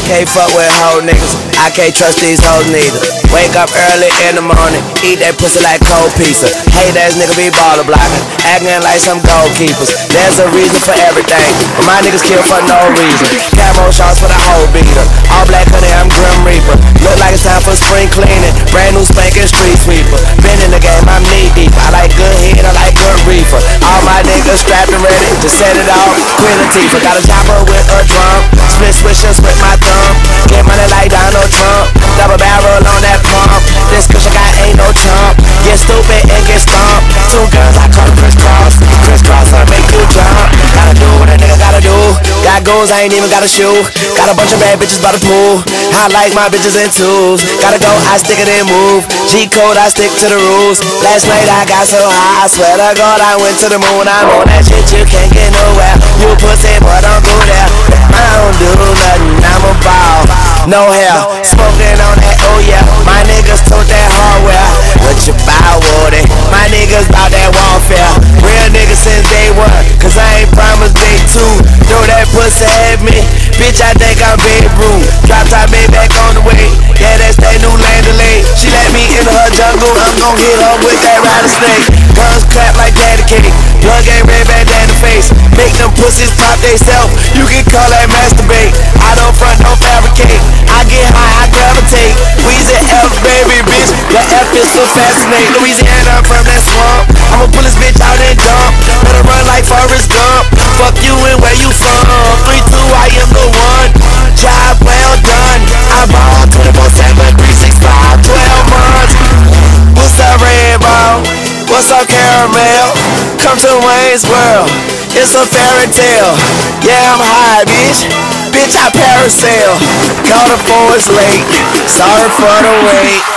Can't fuck with hoe niggas, I can't trust these hoes neither. Wake up early in the morning, eat that pussy like cold pizza. Hate ass nigga be baller blocking, acting like some goalkeepers. There's a reason for everything, but my niggas kill for no reason. Camo shots for the whole beater, all black honey, I'm Grim Reaper. Look like it's time for spring cleaning, brand new spanking street sweeper. Been in the game, I'm knee deep, I like good head, I like good reefer. All my niggas strapped and ready to set it off, quit a teeper. Got a chopper with a drum, split switches with my thumb. Get money like Donald Trump, double barrel on that pump. This cushion guy ain't no chump, get stupid and get stomped. Two guns, I call them crisscross, crisscross I make you jump. Gotta do what a nigga gotta do, got goals I ain't even got a shoe. Got a bunch of bad bitches by the pool, I like my bitches in twos. Gotta go, I stick it and move, G-code, I stick to the rules. Last night I got so high, I swear to God I went to the moon. I'm on that shit, you can't get nowhere. You pussy boy, don't go there. I don't do nothing, I'm a ball, no hair, smoking on that, oh yeah. My niggas told that hardware, what you buy, Woody? My niggas bout that warfare. Real niggas since day one, cause I ain't promised day two. Throw that pussy at me, bitch, I think I'm Babe Ruth. Drop top baby back on the way, yeah, that's that new land delay. She let me in her jungle, I'm gon' hit her with that rattlesnake. Guns clap like daddy cake, plug ain't red bandana face. Make them pussies pop they self, you can call that masturbate. I don't front, don't fabricate, I get high, I gravitate. Weezy F, baby bitch, the F is so fascinating. Louisiana, I'm from that swamp, I'ma pull this bitch out and dump. Better run like Forrest Gump, fuck you and where you from. 3-2, I am the one, job well done. I ball 24/7, 365, 12 months. What's up, Red Ball? What's up, Caramel? Come to Wayne's World, it's a fairy tale. Yeah, I'm high, bitch. Bitch, I parasail. Call the force late. Sorry for the wait.